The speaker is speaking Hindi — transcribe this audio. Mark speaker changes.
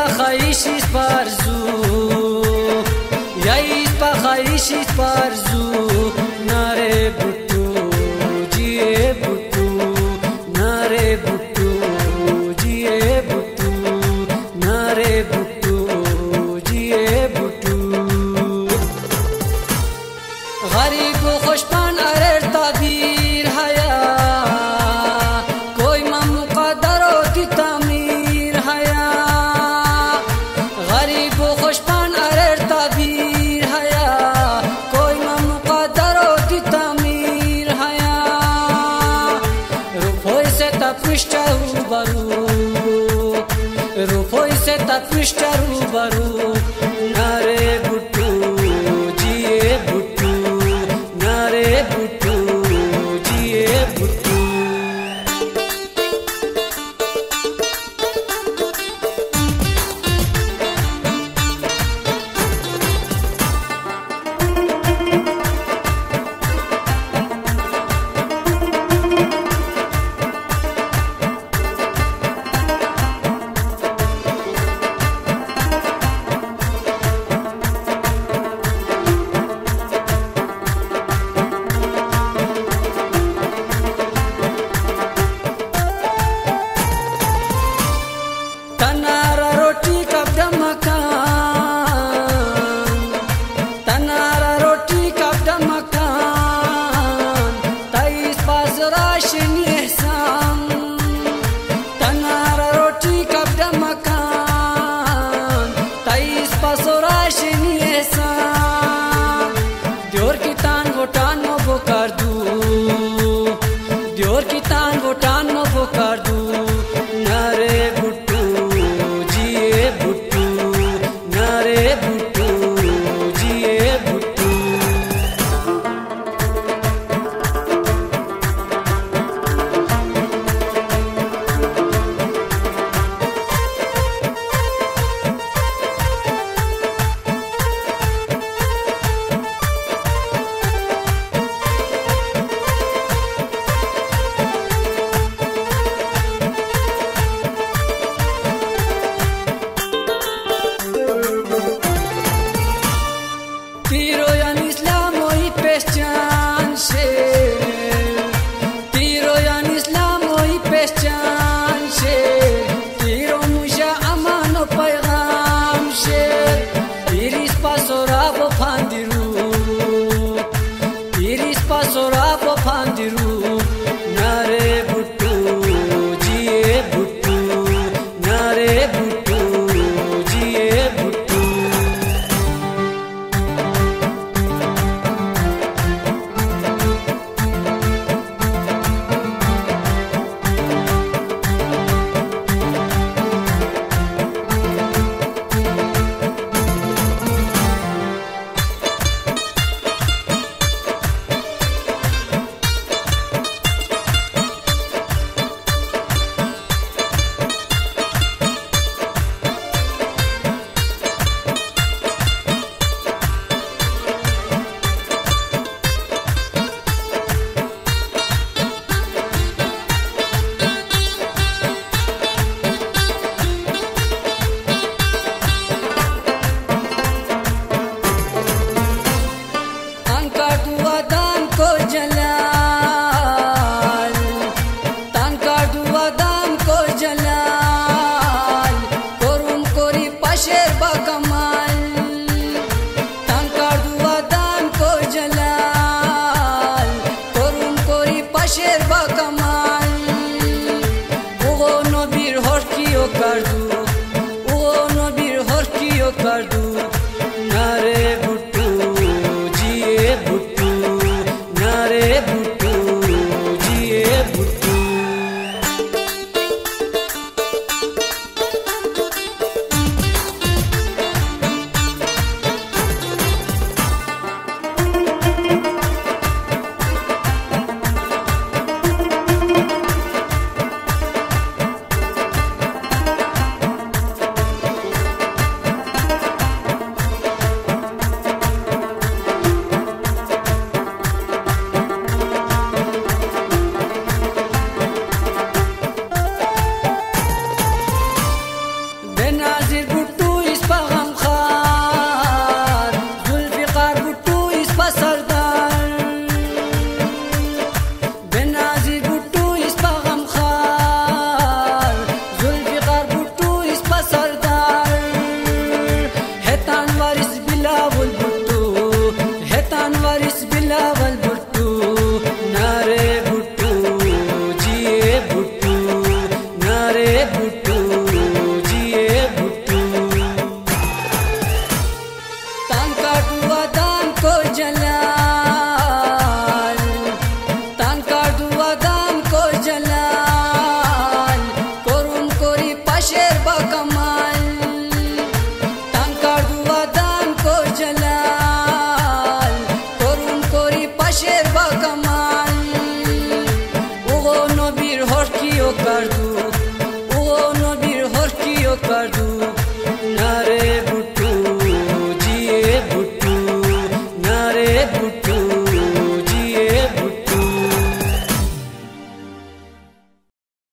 Speaker 1: خواهشیش برزو یایش با خواهشیش برزو نره بوتو جیه بوتو نره بوتو جیه بوتو نره بوتو جیه بوتو غریب و خوشبان ارر تعبیر هیا کوئی من مقدر کی تعمیر هیا غریب و خوشبان ارر تعبیر هیا کوئی من مقدر کی تعمیر هیا روپوی سے تپشت روبرو روپوی سے تپشت روبرو نره بوتو جیه بوتو نره بوتو جیه بوتو दियोर की तान वो टान नो वो कर दू नरे बुट्टू जिए बुट्टू नरे बुट्टू जिए बुट्टू शेर बा कमाल